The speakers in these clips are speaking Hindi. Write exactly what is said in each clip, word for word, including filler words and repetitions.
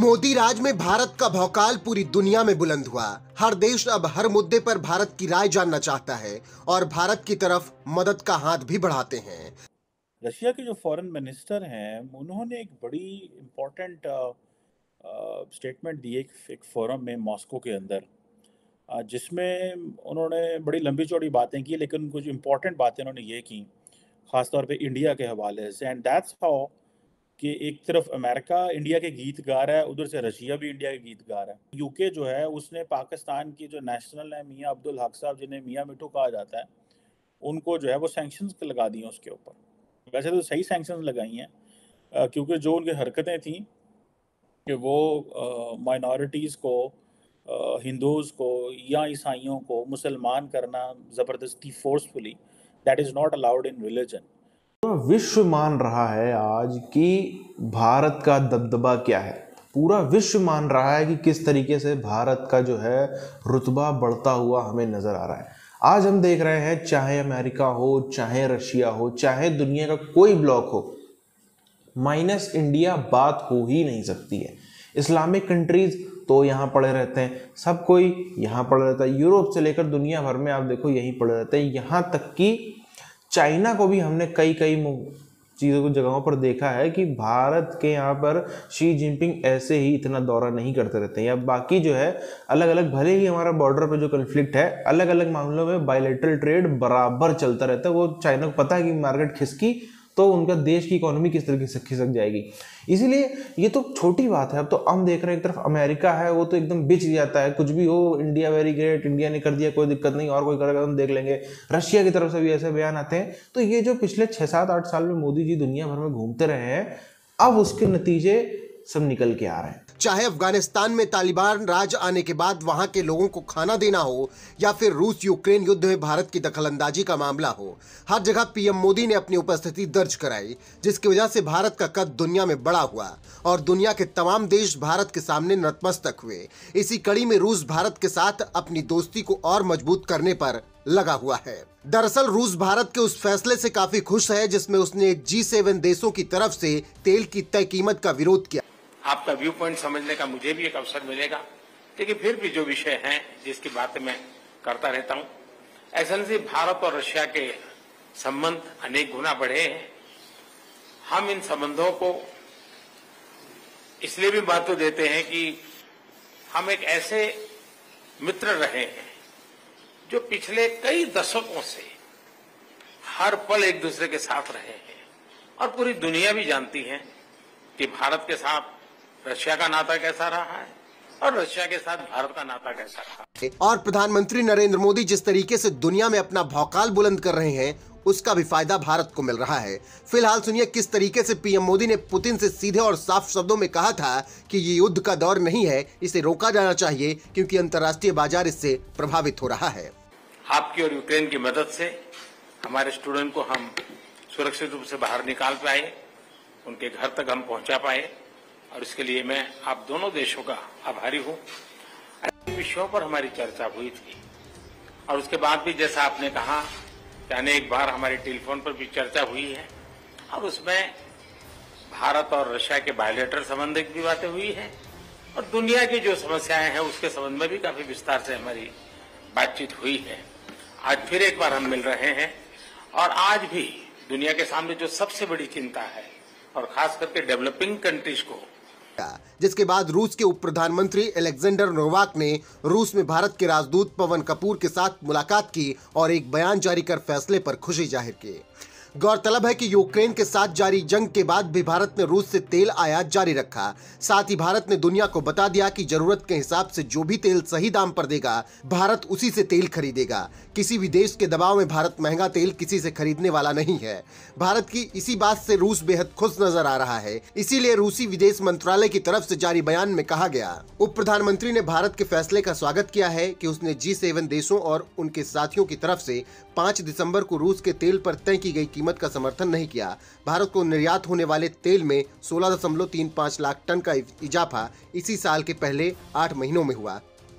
मोदी राज में भारत का भौकाल पूरी दुनिया में बुलंद हुआ। हर देश अब हर मुद्दे पर भारत की राय जानना चाहता है और भारत की तरफ मदद का हाथ भी बढ़ाते हैं। रशिया के जो फॉरेन मिनिस्टर हैं, उन्होंने एक बड़ी इम्पोर्टेंट स्टेटमेंट दी एक, एक फोरम में मॉस्को के अंदर, अ, जिसमें उन्होंने बड़ी लंबी चौड़ी बातें की, लेकिन कुछ इम्पोर्टेंट बातें उन्होंने ये की, ख़ासतौर पे इंडिया के हवाले से। एंड दैट्स हाउ कि एक तरफ अमेरिका इंडिया के गीत गा रहा है, उधर से रशिया भी इंडिया के गीत गा रहा है। यूके जो है उसने पाकिस्तान की जो नेशनल है मियाँ अब्दुल हक साहब, जिन्हें मियाँ मिट्ठू कहा जाता है, उनको जो है वो सैंक्शंस लगा दी हैं उसके ऊपर। वैसे तो सही सैंक्शंस लगाई हैं, अ, क्योंकि जो उनकी हरकतें थी कि वो माइनॉरिटीज़ को, अ, हिंदूज़ को या ईसाइयों को मुसलमान करना ज़बरदस्ती forcefully, that is not allowed in religion. पूरा विश्व मान रहा है आज कि भारत का दबदबा क्या है। पूरा विश्व मान रहा है कि किस तरीके से भारत का जो है रुतबा बढ़ता हुआ हमें नजर आ रहा है। आज हम देख रहे हैं, चाहे अमेरिका हो, चाहे रशिया हो, चाहे दुनिया का कोई ब्लॉक हो, माइनस इंडिया बात हो ही नहीं सकती है। इस्लामिक कंट्रीज तो यहाँ पड़े रहते हैं, सब कोई यहाँ पड़े रहता है, यूरोप से लेकर दुनिया भर में आप देखो यहीं पड़े रहते हैं। यहाँ तक कि चाइना को भी हमने कई कई चीज़ों को जगहों पर देखा है कि भारत के यहाँ पर शी जिनपिंग ऐसे ही इतना दौरा नहीं करते रहते हैं। या बाकी जो है अलग अलग, भले ही हमारा बॉर्डर पे जो कन्फ्लिक्ट है, अलग अलग मामलों में बायलैटरल ट्रेड बराबर चलता रहता है। वो चाइना को पता है कि मार्केट खिसकी तो उनका देश की इकोनॉमी किस तरीके से खिसक जाएगी। इसीलिए ये तो छोटी बात है। अब तो हम देख रहे हैं एक तरफ अमेरिका है, वो तो एकदम बिच जाता है, कुछ भी हो इंडिया वेरी ग्रेट, इंडिया ने कर दिया, कोई दिक्कत नहीं, और कोई करेगा हम देख लेंगे। रशिया की तरफ से भी ऐसे बयान आते हैं। तो ये जो पिछले छः सात आठ साल में मोदी जी दुनिया भर में घूमते रहे हैं, अब उसके नतीजे सब निकल के आ रहे हैं। चाहे अफगानिस्तान में तालिबान राज आने के बाद वहां के लोगों को खाना देना हो या फिर रूस यूक्रेन युद्ध में भारत की दखलंदाजी का मामला हो, हर जगह पीएम मोदी ने अपनी उपस्थिति दर्ज कराई, जिसकी वजह से भारत का कद दुनिया में बड़ा हुआ और दुनिया के तमाम देश भारत के सामने नतमस्तक हुए। इसी कड़ी में रूस भारत के साथ अपनी दोस्ती को और मजबूत करने पर लगा हुआ है। दरअसल रूस भारत के उस फैसले से काफी खुश है जिसमें उसने जी सेवन देशों की तरफ से तेल की तय कीमत का विरोध किया। आपका व्यू पॉइंट समझने का मुझे भी एक अवसर मिलेगा, लेकिन फिर भी जो विषय हैं जिसकी बातें मैं करता रहता हूं, एसेंसी भारत और रशिया के संबंध अनेक गुना बढ़े हैं। हम इन संबंधों को इसलिए भी महत्व देते हैं कि हम एक ऐसे मित्र रहे हैं जो पिछले कई दशकों से हर पल एक दूसरे के साथ रहे हैं, और पूरी दुनिया भी जानती है कि भारत के साथ रशिया का नाता कैसा रहा है और रशिया के साथ भारत का नाता कैसा रहा है। और प्रधानमंत्री नरेंद्र मोदी जिस तरीके से दुनिया में अपना भौकाल बुलंद कर रहे हैं, उसका भी फायदा भारत को मिल रहा है। फिलहाल सुनिए किस तरीके से पीएम मोदी ने पुतिन से सीधे और साफ शब्दों में कहा था कि ये युद्ध का दौर नहीं है, इसे रोका जाना चाहिए क्योंकि अंतर्राष्ट्रीय बाजार इससे प्रभावित हो रहा है। आपकी और यूक्रेन की मदद से हमारे स्टूडेंट को हम सुरक्षित रूप से बाहर निकाल पाए, उनके घर तक हम पहुंचा पाए, और इसके लिए मैं आप दोनों देशों का आभारी हूं। विषयों पर हमारी चर्चा हुई थी और उसके बाद भी जैसा आपने कहा कि अनेक बार हमारी टेलीफोन पर भी चर्चा हुई है, और उसमें भारत और रशिया के बायलैटरल संबंध की भी बातें हुई है, और दुनिया की जो समस्याएं हैं उसके संबंध में भी काफी विस्तार से हमारी बातचीत हुई है। आज फिर एक बार हम मिल रहे हैं, और आज भी दुनिया के सामने जो सबसे बड़ी चिंता है, और खास करके डेवलपिंग कंट्रीज को, जिसके बाद रूस के उप प्रधानमंत्री अलेक्जेंडर नोवाक ने रूस में भारत के राजदूत पवन कपूर के साथ मुलाकात की और एक बयान जारी कर फैसले पर खुशी जाहिर की। गौरतलब है कि यूक्रेन के साथ जारी जंग के बाद भी भारत ने रूस से तेल आयात जारी रखा। साथ ही भारत ने दुनिया को बता दिया कि जरूरत के हिसाब से जो भी तेल सही दाम पर देगा, भारत उसी से तेल खरीदेगा। किसी भी देश के दबाव में भारत महंगा तेल किसी से खरीदने वाला नहीं है। भारत की इसी बात से रूस बेहद खुश नजर आ रहा है। इसीलिए रूसी विदेश मंत्रालय की तरफ से जारी बयान में कहा गया, उप प्रधानमंत्री ने भारत के फैसले का स्वागत किया है कि उसने जी सेवन देशों और उनके साथियों की तरफ से पाँच दिसंबर को रूस के तेल पर तय की गई कीमत का समर्थन नहीं किया। भारत को निर्यात होने वाले तेल में सोलह दशमलव तीन पाँच लाख टन का इजाफा इसी साल के पहले आठ महीनों में हुआ।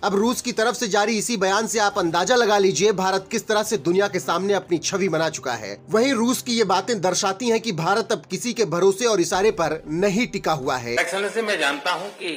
अब रूस की तरफ से जारी इसी बयान से आप अंदाजा लगा लीजिए भारत किस तरह से दुनिया के सामने अपनी छवि बना चुका है। वहीं रूस की ये बातें दर्शाती हैं कि भारत अब किसी के भरोसे और इशारे पर नहीं टिका हुआ है। एक्सेलेंसी, मैं जानता हूं कि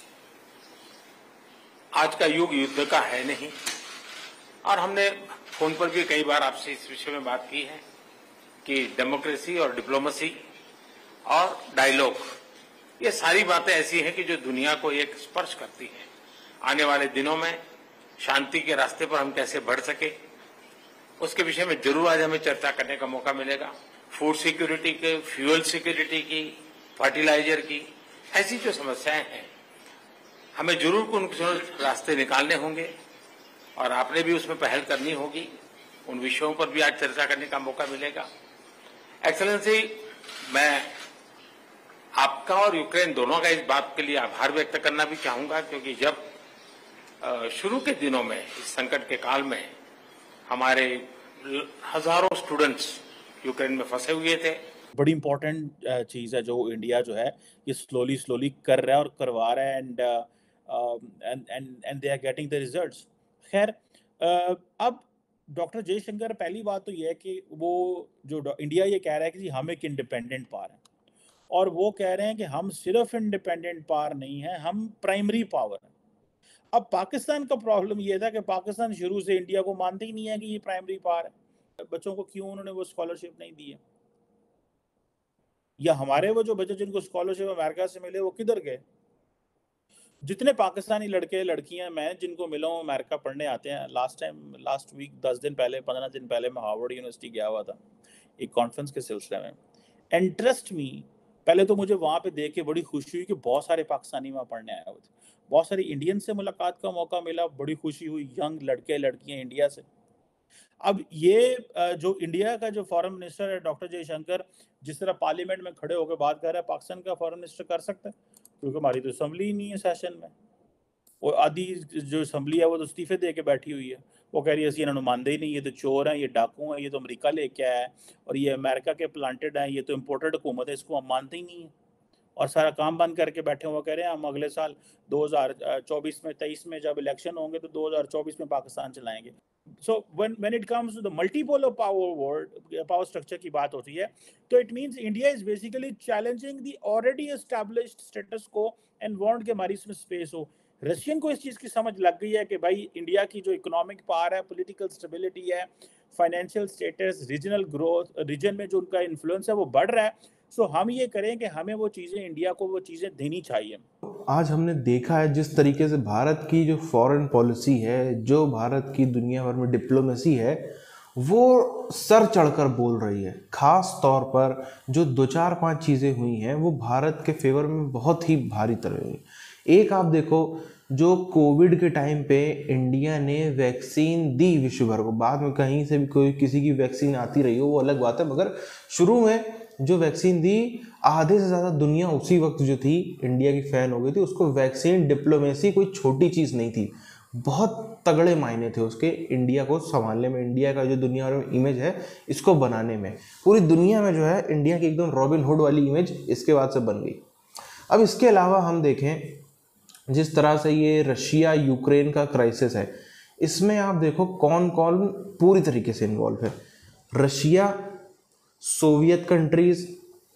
आज का युग युद्ध का है नहीं, और हमने फोन पर भी कई बार आपसे इस विषय में बात की है कि डेमोक्रेसी और डिप्लोमेसी और डायलॉग, ये सारी बातें ऐसी हैं कि जो दुनिया को एक स्पर्श करती है। आने वाले दिनों में शांति के रास्ते पर हम कैसे बढ़ सके, उसके विषय में जरूर आज हमें चर्चा करने का मौका मिलेगा। फूड सिक्योरिटी के, फ्यूल सिक्योरिटी की, फर्टिलाइजर की, ऐसी जो समस्याएं हैं हमें जरूर उन रास्ते निकालने होंगे, और आपने भी उसमें पहल करनी होगी। उन विषयों पर भी आज चर्चा करने का मौका मिलेगा। एक्सेलेंसी, मैं आपका और यूक्रेन दोनों का इस बात के लिए आभार व्यक्त करना भी चाहूंगा, क्योंकि जब शुरू के दिनों में इस संकट के काल में हमारे हजारों स्टूडेंट्स यूक्रेन में फंसे हुए थे। बड़ी इंपॉर्टेंट चीज़ है जो इंडिया जो है ये स्लोली स्लोली कर रहा है और करवा रहा है, and and and and they are getting the results. खैर, uh, अब डॉक्टर जयशंकर, पहली बात तो ये है कि वो जो इंडिया ये कह रहा है कि जी हम एक इंडिपेंडेंट पावर हैं, और वो कह रहे हैं कि हम सिर्फ इंडिपेंडेंट पावर नहीं है, हम प्राइमरी पावर हैं। अब पाकिस्तान का प्रॉब्लम ये था कि पाकिस्तान शुरू से इंडिया को मानते ही नहीं है कि ये प्राइमरी पावर है। बच्चों को क्यों उन्होंने वो स्कॉलरशिप नहीं दी है, या हमारे वो जो बच्चे जिनको स्कॉलरशिप अमेरिका से मिले वो किधर गए? जितने पाकिस्तानी लड़के लड़कियां मैं जिनको मिला हूँ अमेरिका पढ़ने आते हैं, लास्ट टाइम लास्ट वीक दस दिन पहले पंद्रह दिन पहले मैं हार्वर्ड यूनिवर्सिटी गया हुआ था एक कॉन्फ्रेंस के सिलसिले में। एंड ट्रस्ट मी, पहले तो मुझे वहाँ पे देख के बड़ी खुशी हुई कि बहुत सारे पाकिस्तानी वहाँ पढ़ने आए हुए थे, बहुत सारी इंडियन से मुलाकात का मौका मिला, बड़ी खुशी हुई, यंग लड़के लड़कियां इंडिया से। अब ये जो इंडिया का जो फॉरेन मिनिस्टर है डॉक्टर जयशंकर, जिस तरह पार्लियामेंट में खड़े होकर बात कर रहा है, पाकिस्तान का फॉरेन मिनिस्टर कर सकता है? क्योंकि हमारी तो असेंबली ही नहीं है सेशन में, और आधी जो असेंबली है वो तो इस्तीफे दे के बैठी हुई है। वो कह रही है इन्होंने मानते ही नहीं, ये तो चोर हैं, ये डाकू हैं, ये तो अमेरिका लेके आया है, और ये अमेरिका के प्लांटेड हैं, ये तो इम्पोर्टेड हुकूमत है, इसको हम मानते ही नहीं है, और सारा काम बंद करके बैठे हुए कह रहे हैं हम अगले साल दो हज़ार चौबीस में तेईस में जब इलेक्शन होंगे तो दो हज़ार चौबीस में पाकिस्तान चलाएंगे। So when when it comes to the multipolar power world, power structure की बात होती है, तो it means India is basically challenging the already established status quo and want के हमारी इसमें स्पेस हो। रशियन को इस चीज़ की समझ लग गई है कि भाई इंडिया की जो इकोनॉमिक पावर है, पॉलिटिकल स्टेबिलिटी है, financial status, regional growth, region में जो उनका इन्फ्लुएंस है वो बढ़ रहा है। सो हम ये करें कि हमें वो चीज़ें, इंडिया को वो चीज़ें देनी चाहिए। आज हमने देखा है जिस तरीके से भारत की जो फॉरेन पॉलिसी है, जो भारत की दुनिया भर में डिप्लोमेसी है, वो सर चढ़कर बोल रही है। खास तौर पर जो दो चार पांच चीज़ें हुई हैं वो भारत के फेवर में बहुत ही भारी तरह हुई। एक आप देखो, जो कोविड के टाइम पे इंडिया ने वैक्सीन दी विश्व भर को, बाद में कहीं से भी कोई किसी की वैक्सीन आती रही हो वो अलग बात है, मगर शुरू में जो वैक्सीन दी, आधे से ज़्यादा दुनिया उसी वक्त जो थी इंडिया की फ़ैन हो गई थी। उसको वैक्सीन डिप्लोमेसी कोई छोटी चीज़ नहीं थी, बहुत तगड़े मायने थे उसके इंडिया को संभालने में, इंडिया का जो दुनिया में इमेज है इसको बनाने में। पूरी दुनिया में जो है इंडिया की एकदम रॉबिन हुड वाली इमेज इसके बाद से बन गई। अब इसके अलावा हम देखें जिस तरह से ये रशिया यूक्रेन का क्राइसिस है, इसमें आप देखो कौन कौन पूरी तरीके से इन्वॉल्व है। Russia, Soviet countries,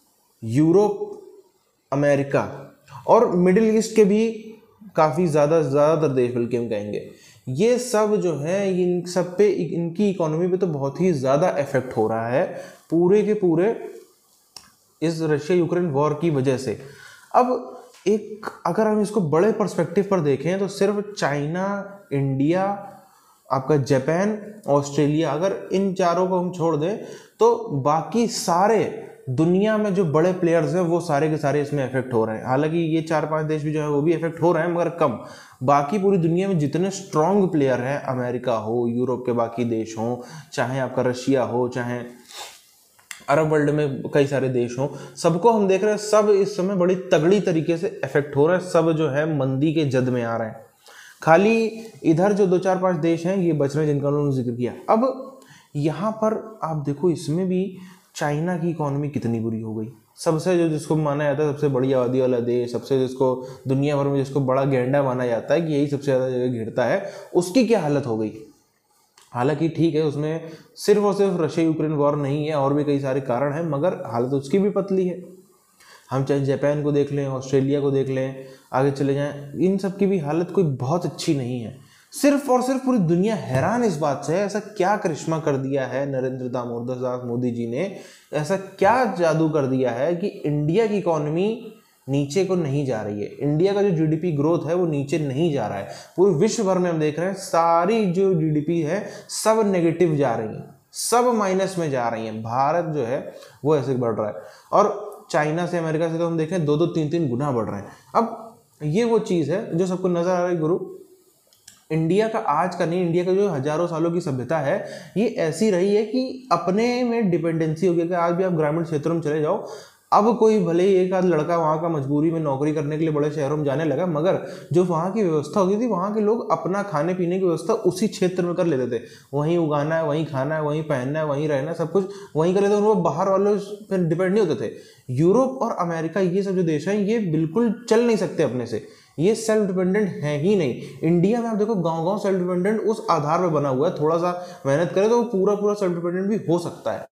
Europe, America और मिडिल ईस्ट के भी काफ़ी ज़्यादा ज़्यादातर देश बल्कि हम कहेंगे, ये सब जो है इन सब पे, इनकी इकोनॉमी पे तो बहुत ही ज़्यादा इफेक्ट हो रहा है पूरे के पूरे इस रशिया यूक्रेन वॉर की वजह से। अब एक अगर हम इसको बड़े पर्सपेक्टिव पर देखें तो सिर्फ चाइना, इंडिया, आपका जापान, ऑस्ट्रेलिया, अगर इन चारों को हम छोड़ दें तो बाकी सारे दुनिया में जो बड़े प्लेयर्स हैं वो सारे के सारे इसमें इफेक्ट हो रहे हैं। हालांकि ये चार पांच देश भी जो है वो भी इफेक्ट हो रहे हैं मगर कम। बाकी पूरी दुनिया में जितने स्ट्रॉन्ग प्लेयर हैं, अमेरिका हो, यूरोप के बाकी देश हों, चाहे आपका रशिया हो, चाहे अरब वर्ल्ड में कई सारे देश हों, सबको हम देख रहे हैं सब इस समय बड़ी तगड़ी तरीके से इफेक्ट हो रहा है। सब जो है मंदी के जद में आ रहे हैं। खाली इधर जो दो चार पांच देश हैं ये बच रहे हैं जिनका उन्होंने जिक्र किया। अब यहाँ पर आप देखो इसमें भी चाइना की इकोनॉमी कितनी बुरी हो गई। सबसे जो जिसको माना जाता है सबसे बड़ी आबादी वाला देश, सबसे जिसको दुनिया भर में जिसको बड़ा गेंडा माना जाता है कि यही सबसे ज़्यादा जगह घिरता है, उसकी क्या हालत हो गई। हालांकि ठीक है, उसमें सिर्फ और सिर्फ रशिया यूक्रेन वॉर नहीं है, और भी कई सारे कारण हैं, मगर हालत उसकी भी पतली है। हम चाहे जापान को देख लें, ऑस्ट्रेलिया को देख लें, आगे चले जाएं, इन सब की भी हालत कोई बहुत अच्छी नहीं है। सिर्फ और सिर्फ पूरी दुनिया हैरान इस बात से है, ऐसा क्या करिश्मा कर दिया है नरेंद्र दामोदर दास मोदी जी ने, ऐसा क्या जादू कर दिया है कि इंडिया की इकोनॉमी नीचे को नहीं जा रही है। इंडिया का जो जीडीपी ग्रोथ है वो नीचे नहीं जा रहा है। पूरे विश्व भर में हम देख रहे हैं सारी जो जीडीपी है सब नेगेटिव जा रही है, सब माइनस में जा रही है। भारत जो है वो ऐसे बढ़ रहा है, और चाइना से अमेरिका से तो हम देखें दो दो तीन तीन गुना बढ़ रहे हैं। अब ये वो चीज़ है जो सबको नजर आ रही है गुरु, इंडिया का आज का नहीं, इंडिया का जो हजारों सालों की सभ्यता है ये ऐसी रही है कि अपने में डिपेंडेंसी हो गया कि आज भी आप ग्रामीण क्षेत्रों में चले जाओ, अब कोई भले ही एक आध लड़का वहाँ का मजबूरी में नौकरी करने के लिए बड़े शहरों में जाने लगा, मगर जो वहाँ की व्यवस्था होती थी, वहाँ के लोग अपना खाने पीने की व्यवस्था उसी क्षेत्र में कर लेते थे। वहीं उगाना है, वहीं खाना है, वहीं पहनना है, वहीं रहना, सब कुछ वहीं कर लेते थे। उनको बाहर वालों पर डिपेंड नहीं होते थे। यूरोप और अमेरिका ये सब जो देश हैं ये बिल्कुल चल नहीं सकते अपने से, ये सेल्फ डिपेंडेंट है ही नहीं। इंडिया में आप देखो गांव गांव सेल्फ डिपेंडेंट उस आधार पर बना हुआ है, थोड़ा सा मेहनत करे तो वो पूरा पूरा सेल्फ डिपेंडेंट भी हो सकता है।